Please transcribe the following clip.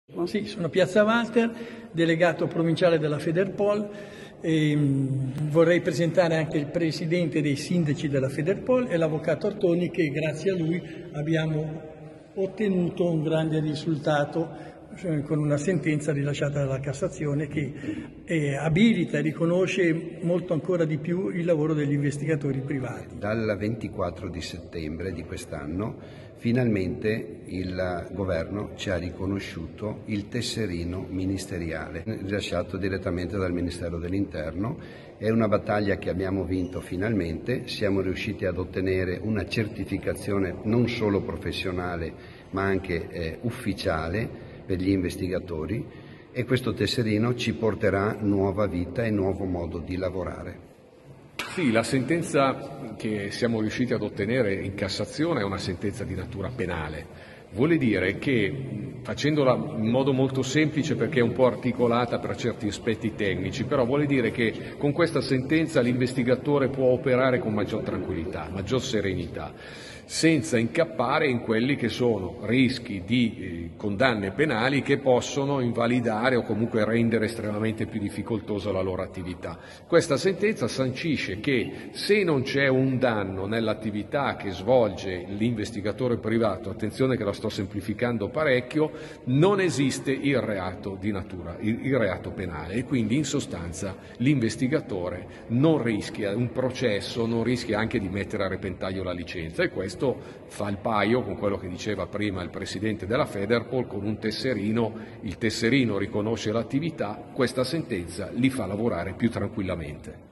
Sì, sono Piazza Walter, delegato provinciale della Federpol, e vorrei presentare anche il presidente dei sindaci della Federpol e l'avvocato Artoni, che grazie a lui abbiamo ottenuto un grande risultato con una sentenza rilasciata dalla Cassazione che abilita e riconosce molto ancora di più il lavoro degli investigatori privati. Dal 24 di settembre di quest'anno finalmente il governo ci ha riconosciuto il tesserino ministeriale rilasciato direttamente dal Ministero dell'Interno. È una battaglia che abbiamo vinto finalmente, siamo riusciti ad ottenere una certificazione non solo professionale ma anche ufficiale per gli investigatori, e questo tesserino ci porterà nuova vita e nuovo modo di lavorare. Sì, la sentenza che siamo riusciti ad ottenere in Cassazione è una sentenza di natura penale. Vuole dire che, facendola in modo molto semplice perché è un po' articolata per certi aspetti tecnici, però vuole dire che con questa sentenza l'investigatore può operare con maggior tranquillità, maggior serenità, senza incappare in quelli che sono rischi di condanne penali che possono invalidare o comunque rendere estremamente più difficoltosa la loro attività. Questa sentenza sancisce che se non c'è un danno nell'attività che svolge l'investigatore privato, attenzione che la sto semplificando parecchio, non esiste il reato di natura, il reato penale, e quindi in sostanza l'investigatore non rischia un processo, non rischia anche di mettere a repentaglio la licenza, e questo fa il paio con quello che diceva prima il presidente della Federpol con un tesserino. Il tesserino riconosce l'attività, questa sentenza li fa lavorare più tranquillamente.